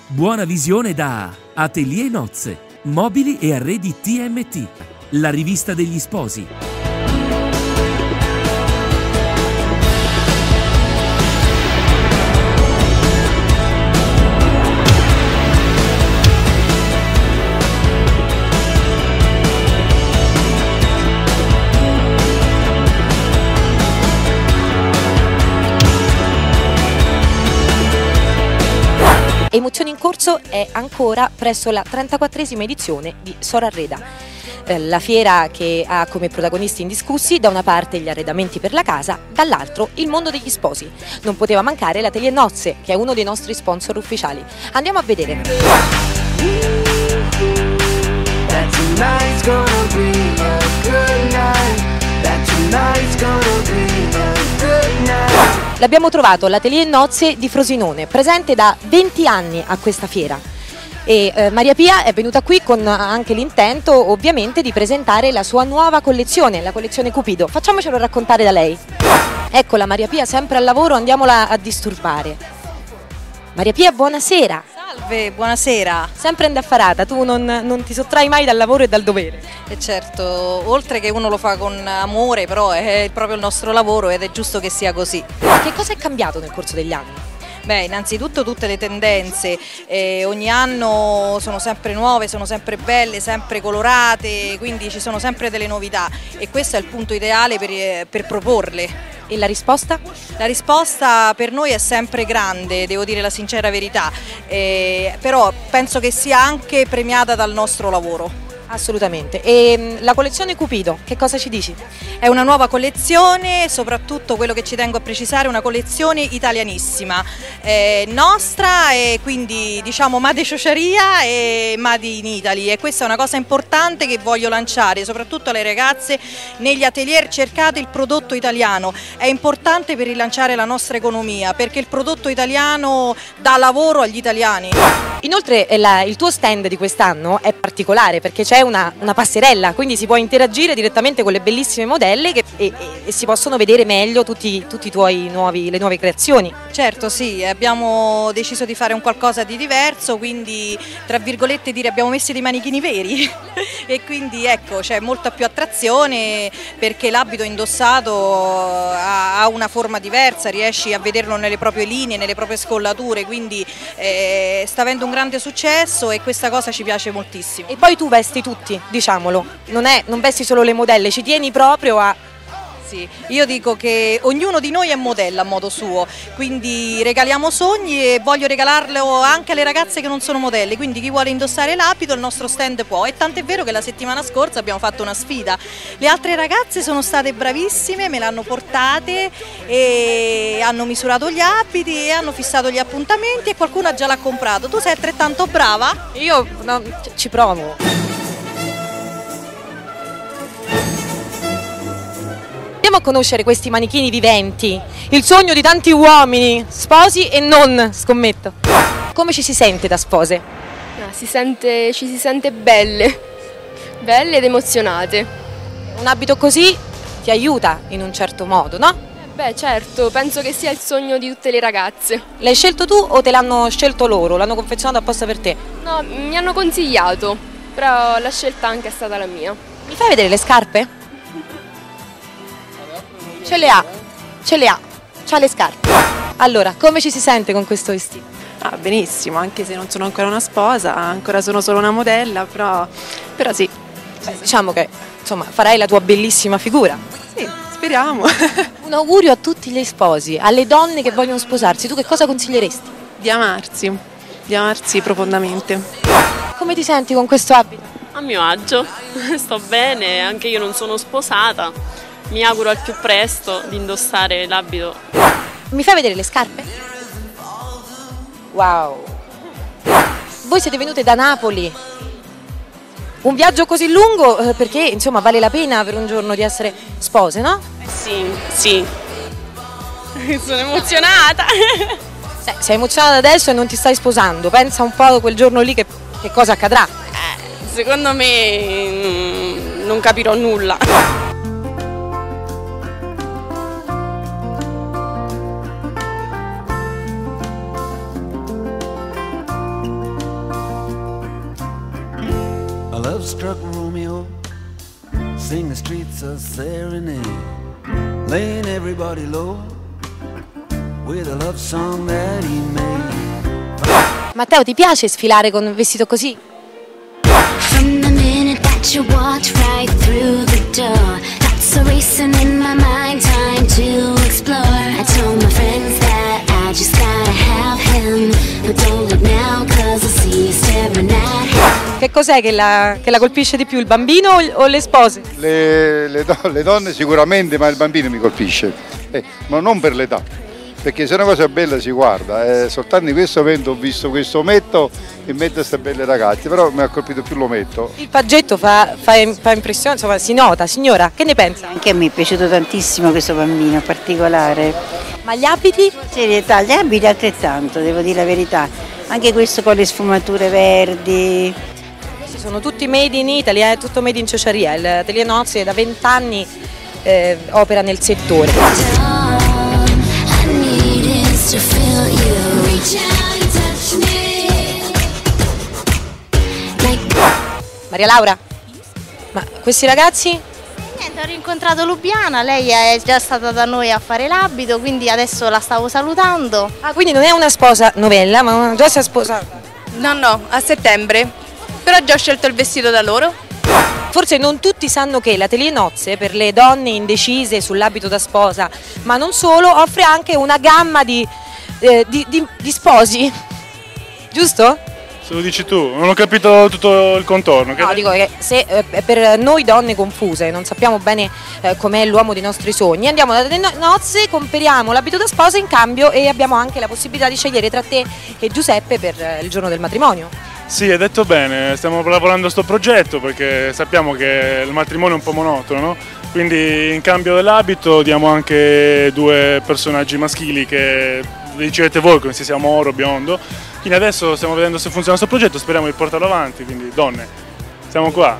Buona visione da Atelier Nozze, mobili e arredi TMT, la rivista degli sposi. Emozioni in corso è ancora presso la 34esima edizione di Sorarreda, la fiera che ha come protagonisti indiscussi da una parte gli arredamenti per la casa, dall'altro il mondo degli sposi. Non poteva mancare l'Atelier Nozze, che è uno dei nostri sponsor ufficiali. Andiamo a vedere. L'abbiamo trovato all'Atelier Nozze di Frosinone, presente da 20 anni a questa fiera. E Maria Pia è venuta qui con anche l'intento ovviamente di presentare la sua nuova collezione, la collezione Cupido. Facciamocelo raccontare da lei. Eccola Maria Pia, sempre al lavoro, andiamola a disturbare. Maria Pia, buonasera. Salve, buonasera. Sempre indaffarata, tu non ti sottrai mai dal lavoro e dal dovere. E certo, oltre che uno lo fa con amore, però è proprio il nostro lavoro ed è giusto che sia così. Che cosa è cambiato nel corso degli anni? Beh, innanzitutto tutte le tendenze, ogni anno sono sempre nuove, sono sempre belle, sempre colorate, quindi ci sono sempre delle novità e questo è il punto ideale per proporle. E la risposta? La risposta per noi è sempre grande, devo dire la sincera verità, però penso che sia anche premiata dal nostro lavoro. Assolutamente. E la collezione Cupido, che cosa ci dici? È una nuova collezione, soprattutto quello che ci tengo a precisare, una collezione italianissima, nostra e quindi diciamo Made Ciociaria e Made in Italy, e questa è una cosa importante che voglio lanciare, soprattutto alle ragazze negli atelier: cercate il prodotto italiano, è importante per rilanciare la nostra economia perché il prodotto italiano dà lavoro agli italiani. Inoltre il tuo stand di quest'anno è particolare perché c'è una passerella, quindi si può interagire direttamente con le bellissime modelle e si possono vedere meglio tutte le nuove creazioni. Certo, sì, abbiamo deciso di fare un qualcosa di diverso, quindi tra virgolette dire abbiamo messo dei manichini veri e quindi ecco c'è molta più attrazione perché l'abito indossato ha una forma diversa, riesci a vederlo nelle proprie linee, nelle proprie scollature, quindi sta avendo un grande successo e questa cosa ci piace moltissimo. E poi tu vesti tutti, diciamolo, non vesti solo le modelle, ci tieni proprio a... Sì, io dico che ognuno di noi è modella a modo suo, quindi regaliamo sogni e voglio regalarlo anche alle ragazze che non sono modelle, quindi chi vuole indossare l'abito il nostro stand può, e tant'è vero che la settimana scorsa abbiamo fatto una sfida, le altre ragazze sono state bravissime, me l'hanno portate e hanno misurato gli abiti e hanno fissato gli appuntamenti e qualcuno già l'ha comprato. Tu sei altrettanto brava? Io no, ci provo. Andiamo a conoscere questi manichini viventi, il sogno di tanti uomini, sposi e non, scommetto. Come ci si sente da spose? Ci si sente belle ed emozionate. Un abito così ti aiuta in un certo modo, no? Beh certo, penso che sia il sogno di tutte le ragazze. L'hai scelto tu o te l'hanno scelto loro? L'hanno confezionato apposta per te? No, mi hanno consigliato, però la scelta anche è stata la mia. Mi fai vedere le scarpe? Ce le ha, c'ha le scarpe. Allora, come ci si sente con questo vestito? Benissimo, anche se non sono ancora una sposa, ancora sono solo una modella, però sì. Beh, diciamo che insomma farai la tua bellissima figura. Sì, speriamo. Un augurio a tutti gli sposi, alle donne che vogliono sposarsi, tu che cosa consiglieresti? Di amarsi profondamente. Come ti senti con questo abito? A mio agio, sto bene, anche io non sono sposata. Mi auguro al più presto di indossare l'abito. Mi fai vedere le scarpe? Wow! Voi siete venute da Napoli. Un viaggio così lungo perché insomma vale la pena per un giorno di essere spose, no? Sì. Sono emozionata. Sei emozionata adesso e non ti stai sposando. Pensa un po' a quel giorno lì che cosa accadrà. Secondo me non capirò nulla. love-struck Romeo sing the streets a serenade, laying everybody low with a love song that he made. Matteo, ti piace sfilare con un vestito così? From the minute that you walked right through the door, thoughts are racing in my mind, time to explore. I told my friends that I just gotta have him, but don't look now cause I see you staring at him. Che cos'è che la colpisce di più, il bambino o le spose? Le donne sicuramente, ma il bambino mi colpisce, ma non per l'età, perché se una cosa bella si guarda, soltanto in questo momento ho visto questo ometto in mezzo a queste belle ragazze, però mi ha colpito più l'ometto. Il paggetto fa impressione, insomma si nota. Signora, che ne pensa? Anche a me è piaciuto tantissimo questo bambino particolare. Ma gli abiti? Serietà, gli abiti altrettanto, devo dire la verità, anche questo con le sfumature verdi. Questi sono tutti made in Italy, è tutto made in Ciociaria, il Atelier Nozze da 20 anni opera nel settore. Maria Laura, ma questi ragazzi? Niente, ho rincontrato Lubiana, lei è già stata da noi a fare l'abito, quindi adesso la stavo salutando. Ah, quindi non è una sposa novella, ma già si è sposata? No, a settembre, però ho già scelto il vestito da loro. Forse non tutti sanno che l'Atelier Nozze per le donne indecise sull'abito da sposa, ma non solo, offre anche una gamma di sposi, giusto? Se lo dici tu, non ho capito tutto il contorno. No, dico che se per noi donne confuse, non sappiamo bene com'è l'uomo dei nostri sogni, andiamo da nozze, comperiamo l'abito da sposa in cambio e abbiamo anche la possibilità di scegliere tra te e Giuseppe per il giorno del matrimonio. Sì, hai detto bene, stiamo lavorando a sto progetto perché sappiamo che il matrimonio è un po' monotono, no? Quindi in cambio dell'abito diamo anche 2 personaggi maschili che decidete voi, come se sia moro o biondo. Quindi adesso stiamo vedendo se funziona questo progetto, speriamo di portarlo avanti, quindi donne, siamo qua.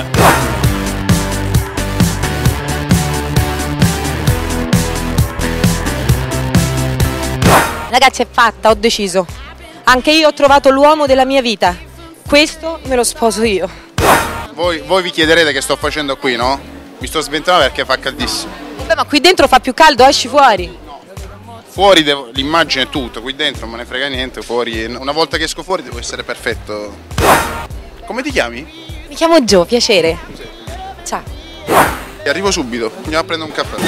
Ragazzi, è fatta, ho deciso. Anche io ho trovato l'uomo della mia vita. Questo me lo sposo io. Voi vi chiederete che sto facendo qui, no? Mi sto sventando perché fa caldissimo. Vabbè, ma qui dentro fa più caldo, esci fuori. Fuori l'immagine è tutto, qui dentro non me ne frega niente, fuori una volta che esco fuori devo essere perfetto. Come ti chiami? Mi chiamo Gio, piacere. Sì. Ciao. Arrivo subito, andiamo a prendere un caffè.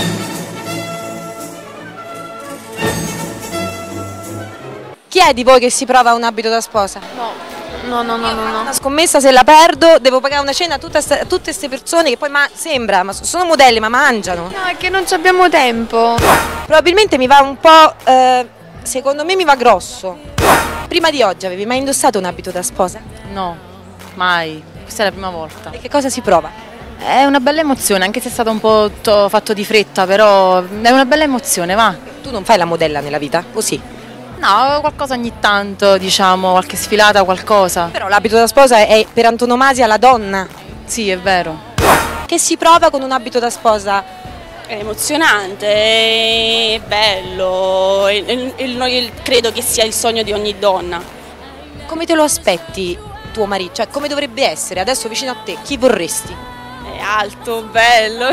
Chi è di voi che si prova un abito da sposa? No. Una scommessa, se la perdo devo pagare una cena a tutte queste persone che poi sembra, ma sono modelle ma mangiano. No, è che non abbiamo tempo. Probabilmente mi va un po', secondo me mi va grosso. Prima di oggi avevi mai indossato un abito da sposa? No, mai, questa è la prima volta. E che cosa si prova? È una bella emozione, anche se è stato un po' fatto di fretta, però è una bella emozione, va. Tu non fai la modella nella vita, o sì? No, qualcosa ogni tanto, diciamo, qualche sfilata, qualcosa. Però l'abito da sposa è per antonomasia la donna. Sì, è vero. Che si prova con un abito da sposa? È emozionante, è bello, credo che sia il sogno di ogni donna. Come te lo aspetti tuo marito? Cioè, come dovrebbe essere adesso vicino a te? Chi vorresti? È alto, bello,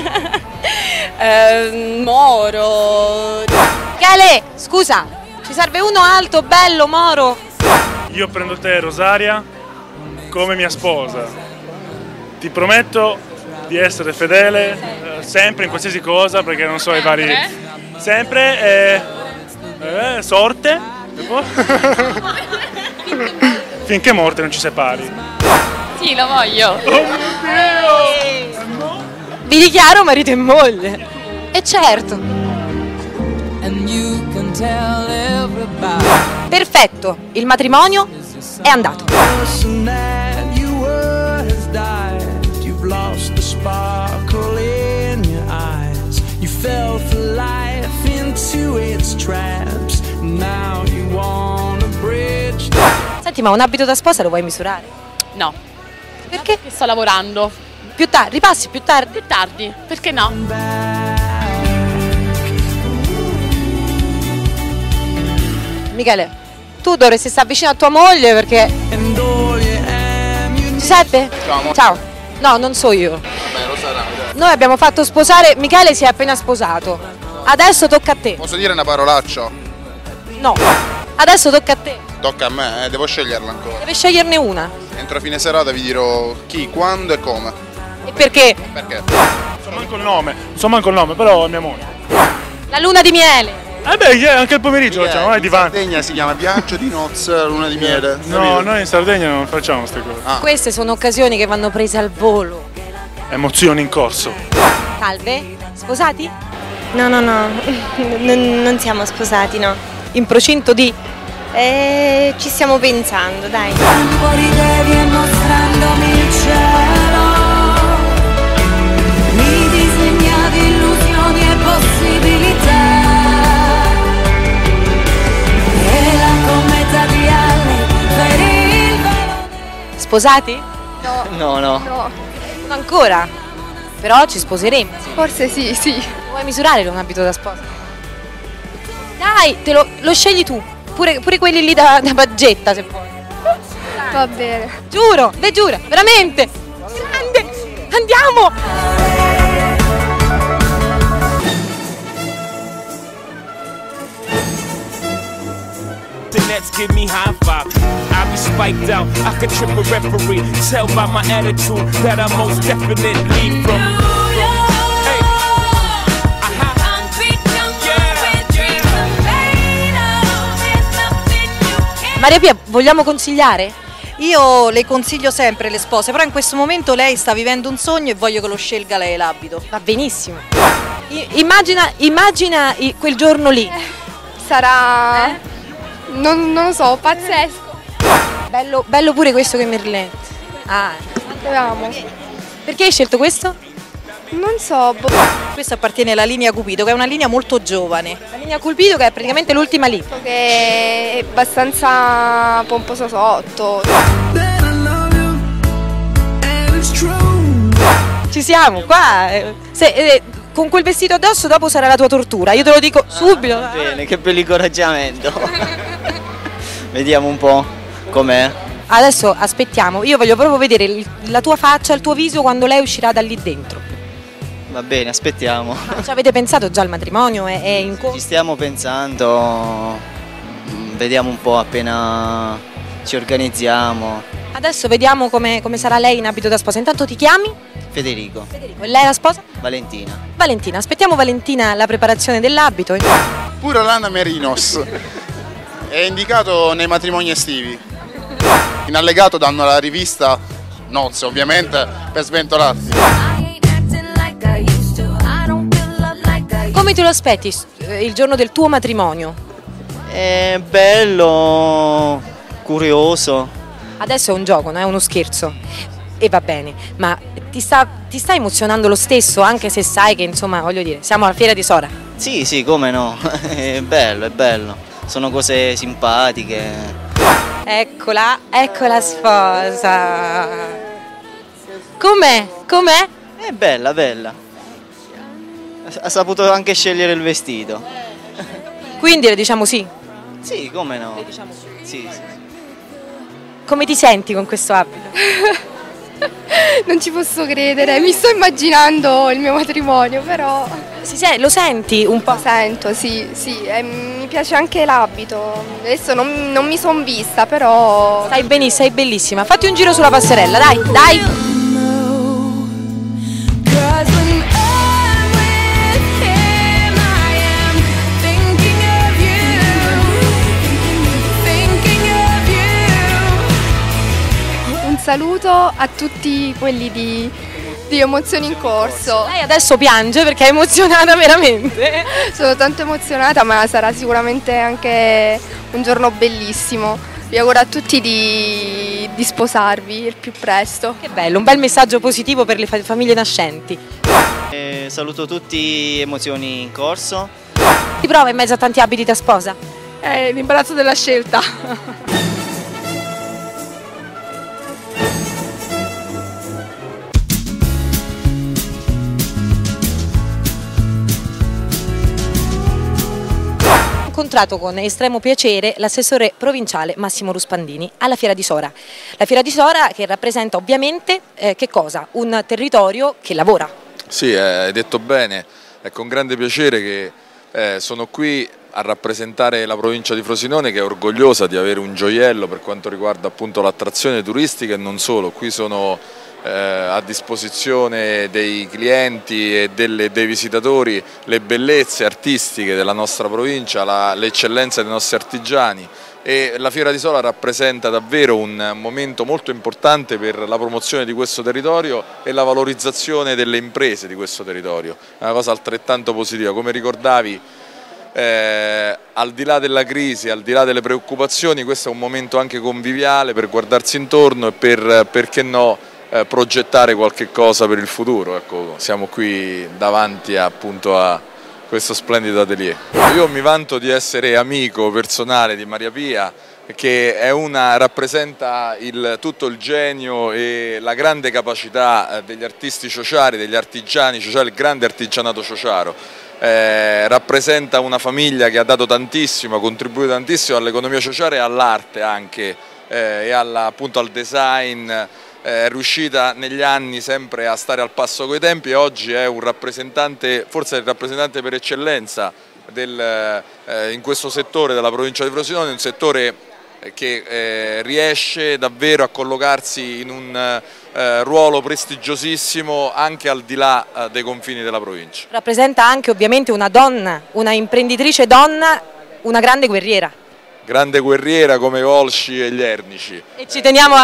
moro. Michele, scusa! Ci serve uno alto, bello, moro. Io prendo te, Rosaria, come mia sposa. Ti prometto di essere fedele sempre in qualsiasi cosa, perché non so i vari... Sempre, sorte, finché morte non ci separi. Sì, lo voglio. Oh mio Dio! Vi dichiaro marito e moglie. E certo. Perfetto, il matrimonio è andato. Senti, ma un abito da sposa lo vuoi misurare? No. Perché? Perché sto lavorando. Più tardi, ripassi più tardi? Più tardi, perché no? Michele, tu dovresti stare vicino a tua moglie perché... Ci Giuseppe? Ciao. Ciao. No, non so io. Vabbè, lo sarà. Noi abbiamo fatto sposare, Michele si è appena sposato. Adesso tocca a te. Posso dire una parolaccia? No. Adesso tocca a te. Tocca a me, devo sceglierla ancora. Deve sceglierne una. Entro fine serata vi dirò chi, quando e come. E perché? Perché? Non so manco il nome, però è mia moglie. La luna di miele. Anche il pomeriggio facciamo, vai di In Sardegna si chiama viaggio di nozze, luna di miele. No, noi in Sardegna non facciamo queste cose. Queste sono occasioni che vanno prese al volo. Emozioni in corso. Salve? Sposati? No, non siamo sposati, no. In procinto di? Ci stiamo pensando, dai. Ridevi e mostrandomi il cielo, mi disegnavi illusioni e possibilità, e la cometa di Halley per il velo. Sposati? No. Non ancora. Però ci sposeremo. Forse sì. Vuoi misurare un abito da sposa? Dai, lo scegli tu. Pure quelli lì da paggetta, se vuoi. Va bene. Giuro, giura, veramente. Grande, andiamo. The Nets give me high five. I be spiked out. I could trip a referee. Tell by my attitude that I most definitely from. Maria Pia, vogliamo consigliare? Io le consiglio sempre le spose, però in questo momento lei sta vivendo un sogno e voglio che lo scelga lei l'abito. Va benissimo. Immagina quel giorno lì. Sarà... Non lo so, pazzesco. Bello pure questo che Merlette. Amo. Perché hai scelto questo? Non so. Questo appartiene alla linea Cupido, che è una linea molto giovane. La linea Cupido che è praticamente l'ultima lì. Che è abbastanza pomposa sotto. Ci siamo, qua. Con quel vestito addosso dopo sarà la tua tortura, io te lo dico subito. Bene, che bell'incoraggiamento. Vediamo un po' com'è. Adesso aspettiamo, io voglio proprio vedere la tua faccia, il tuo viso quando lei uscirà da lì dentro. Va bene, aspettiamo. Ci avete pensato già al matrimonio? È in corso? Ci stiamo pensando, vediamo un po' appena ci organizziamo. Adesso vediamo come sarà lei in abito da sposa. Intanto ti chiami? Federico. E lei è la sposa? Valentina. Valentina, aspettiamo Valentina la preparazione dell'abito. Pure Lana Merinos è indicato nei matrimoni estivi. In allegato danno la rivista Nozze, ovviamente, per sventolarsi. Come te lo aspetti il giorno del tuo matrimonio? È bello, curioso. Adesso è un gioco, non è uno scherzo. E va bene, ma ti sta emozionando lo stesso, anche se sai che, insomma, voglio dire, siamo alla fiera di Sora. Sì, come no, è bello. Sono cose simpatiche. Eccola, ecco la sposa. Com'è? È bella. Ha saputo anche scegliere il vestito. Quindi le diciamo sì? Sì, come no. Le diciamo sì. Sì. Come ti senti con questo abito? Non ci posso credere, mi sto immaginando il mio matrimonio, però... Lo senti un po'? Lo sento, sì, mi piace anche l'abito. Adesso non mi sono vista, però... Sei bellissima. Fatti un giro sulla passerella, dai! Saluto a tutti quelli di Emozioni in Corso. Lei adesso piange perché è emozionata veramente. Sono tanto emozionata, ma sarà sicuramente anche un giorno bellissimo. Vi auguro a tutti di sposarvi il più presto. Che bello, un bel messaggio positivo per le famiglie nascenti. Saluto tutti Emozioni in Corso. Ti prova in mezzo a tanti abiti da sposa? L'imbarazzo della scelta. incontrato con estremo piacere l'assessore provinciale Massimo Ruspandini alla Fiera di Sora. La Fiera di Sora che rappresenta ovviamente che cosa? Un territorio che lavora. Sì, hai detto bene, è con grande piacere che sono qui a rappresentare la provincia di Frosinone, che è orgogliosa di avere un gioiello per quanto riguarda appunto l'attrazione turistica e non solo. Qui sono a disposizione dei clienti e dei visitatori le bellezze artistiche della nostra provincia, l'eccellenza dei nostri artigiani, e la Fiera di Sora rappresenta davvero un momento molto importante per la promozione di questo territorio e la valorizzazione delle imprese di questo territorio. È una cosa altrettanto positiva, come ricordavi. Al di là della crisi, al di là delle preoccupazioni, questo è un momento anche conviviale per guardarsi intorno e perché no, progettare qualche cosa per il futuro. Ecco, siamo qui davanti appunto a questo splendido atelier. Io mi vanto di essere amico personale di Maria Pia, che rappresenta tutto il genio e la grande capacità degli artisti ciociari, degli artigiani ciociari, il grande artigianato ciociaro. Rappresenta una famiglia che ha dato tantissimo, ha contribuito tantissimo all'economia ciociare e all'arte anche, e appunto al design. È riuscita negli anni sempre a stare al passo coi tempi e oggi è un rappresentante, forse è il rappresentante per eccellenza in questo settore della provincia di Frosinone, un settore che riesce davvero a collocarsi in un ruolo prestigiosissimo anche al di là dei confini della provincia. Rappresenta anche ovviamente una donna, una imprenditrice donna, una grande guerriera. Grande guerriera come Volsci e gli Ernici. E ci teniamo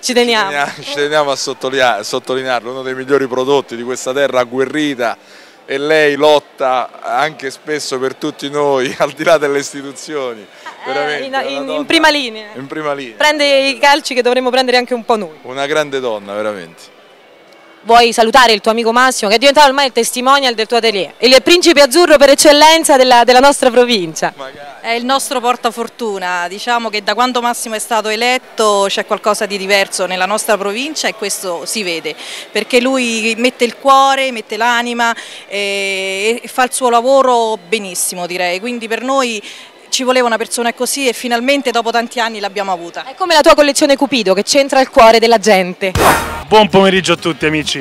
a sottolinearlo, uno dei migliori prodotti di questa terra agguerrita, e lei lotta anche spesso per tutti noi, al di là delle istituzioni. In prima linea. In prima linea. Prende i calci che dovremmo prendere anche un po' noi. Una grande donna, veramente. Vuoi salutare il tuo amico Massimo, che è diventato ormai il testimonial del tuo atelier, il principe azzurro per eccellenza della nostra provincia. È il nostro portafortuna, diciamo che da quando Massimo è stato eletto c'è qualcosa di diverso nella nostra provincia e questo si vede, perché lui mette il cuore, mette l'anima e fa il suo lavoro benissimo, direi, quindi per noi ci voleva una persona così e finalmente dopo tanti anni l'abbiamo avuta. È come la tua collezione Cupido che c'entra il cuore della gente. Buon pomeriggio a tutti amici.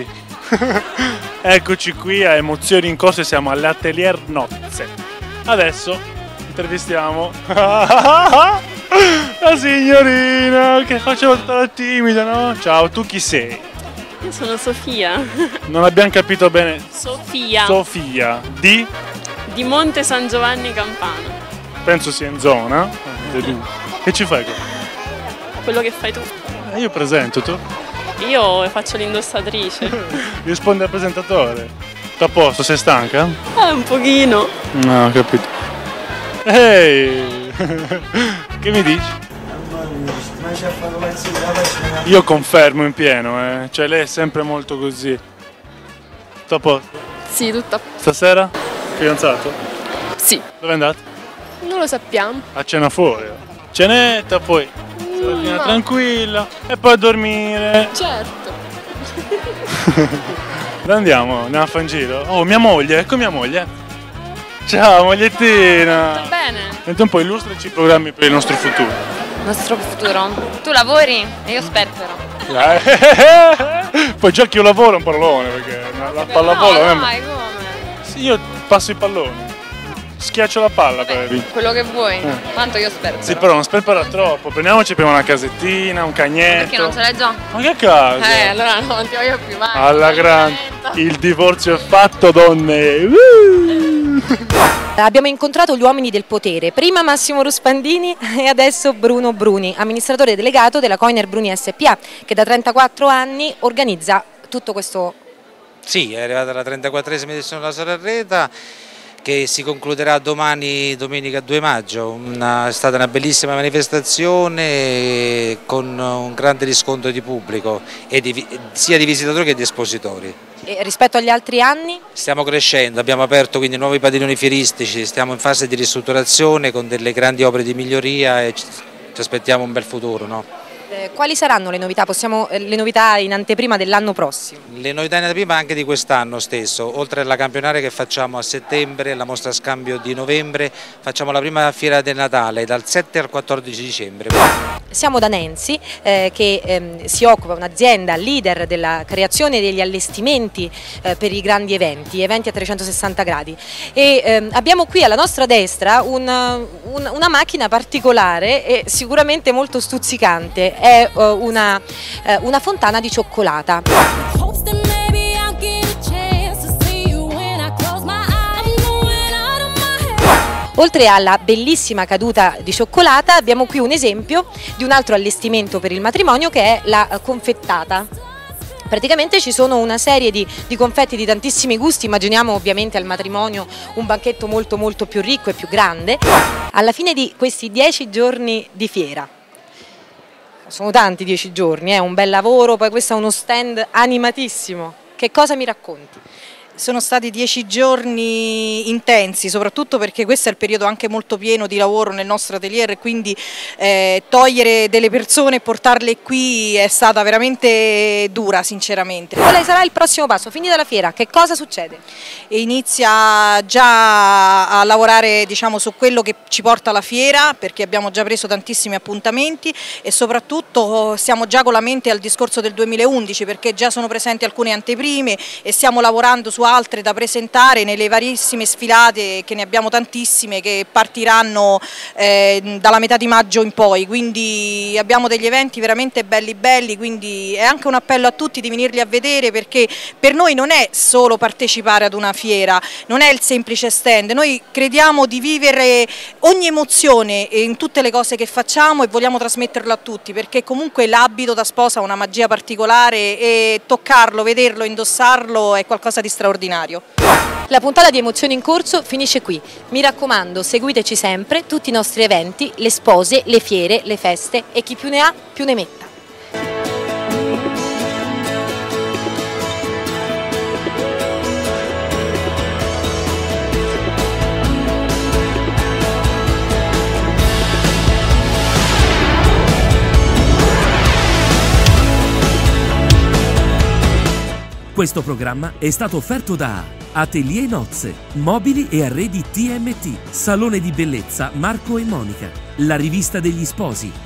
Eccoci qui a Emozioni in Corso e siamo all'Atelier Nozze. Adesso intervistiamo la signorina che faceva tutta la timida, no? Ciao, tu chi sei? Io sono Sofia. Non abbiamo capito bene. Sofia. Sofia. Di Monte San Giovanni Campano. Penso sia in zona. Che ci fai qua? Quello che fai tu. Io presento, tu? Io faccio l'indossatrice. Risponde al presentatore. Tutto a posto, sei stanca? Un pochino. No, ho capito. Ehi! Che mi dici? Io confermo in pieno, cioè lei è sempre molto così. Tutto a posto? Sì, tutto a posto. Stasera? Fidanzato? Sì. Dove è andato? Non lo sappiamo. A cena fuori. Cenetta, poi no. Tranquilla e poi a dormire. Certo. Andiamo a fare un giro. Oh, mia moglie, ecco mia moglie. Ciao mogliettina. Tutto bene? Senti un po', illustraci i programmi per il nostro futuro. Il nostro futuro? Tu lavori e io sperpero. Poi già che io lavoro è un parolone perché la pallavolo no, dai, come? Sì, io passo i palloni. Schiaccio la palla. Vabbè, per quello che vuoi, tanto io sperpero. Sì, però non sperpera troppo. Prendiamoci prima una casettina, un cagnetto. Perché non ce l'hai già? Ma che caso? Allora no, non ti voglio più, vai. Alla grande. Il divorzio è fatto, donne. Abbiamo incontrato gli uomini del potere, prima Massimo Ruspandini e adesso Bruno Bruni, amministratore delegato della Coiner Bruni SPA, che da 34 anni organizza tutto questo. Sì, è arrivata la 34esima edizione della Salerreta, che si concluderà domani, domenica 2 maggio. È stata una bellissima manifestazione con un grande riscontro di pubblico, sia di visitatori che di espositori. E rispetto agli altri anni? Stiamo crescendo, abbiamo aperto quindi nuovi padiglioni fieristici, stiamo in fase di ristrutturazione con delle grandi opere di miglioria e ci aspettiamo un bel futuro, no? Quali saranno le novità? Le novità in anteprima dell'anno prossimo? Le novità in anteprima anche di quest'anno stesso, oltre alla campionaria che facciamo a settembre, la mostra scambio di novembre, facciamo la prima fiera del Natale dal 7 al 14 dicembre. Siamo da Nancy che si occupa, un'azienda leader della creazione degli allestimenti per i grandi eventi a 360 gradi e abbiamo qui alla nostra destra una macchina particolare e sicuramente molto stuzzicante, è una fontana di cioccolata. Oltre alla bellissima caduta di cioccolata abbiamo qui un esempio di un altro allestimento per il matrimonio che è la confettata. Praticamente ci sono una serie di confetti di tantissimi gusti, immaginiamo ovviamente al matrimonio un banchetto molto molto più ricco e più grande. Alla fine di questi 10 giorni di fiera, sono tanti 10 giorni, è un bel lavoro, poi questo è uno stand animatissimo, che cosa mi racconti? Sono stati 10 giorni intensi, soprattutto perché questo è il periodo anche molto pieno di lavoro nel nostro atelier, quindi togliere delle persone e portarle qui è stata veramente dura, sinceramente. Quale sarà il prossimo passo? Finita la fiera, che cosa succede? E inizia già a lavorare, diciamo, su quello che ci porta alla fiera, perché abbiamo già preso tantissimi appuntamenti e soprattutto siamo già con la mente al discorso del 2011, perché già sono presenti alcune anteprime e stiamo lavorando su altre da presentare nelle varissime sfilate, che ne abbiamo tantissime, che partiranno dalla metà di maggio in poi, quindi abbiamo degli eventi veramente belli, quindi è anche un appello a tutti di venirli a vedere, perché per noi non è solo partecipare ad una fiera, non è il semplice stand, noi crediamo di vivere ogni emozione in tutte le cose che facciamo e vogliamo trasmetterlo a tutti, perché comunque l'abito da sposa ha una magia particolare e toccarlo, vederlo, indossarlo è qualcosa di straordinario. La puntata di Emozioni in Corso finisce qui. Mi raccomando, seguiteci sempre, tutti i nostri eventi, le spose, le fiere, le feste e chi più ne ha più ne metta. Questo programma è stato offerto da Atelier Nozze, mobili e arredi TMT, Salone di bellezza Marco e Monica, la rivista degli sposi,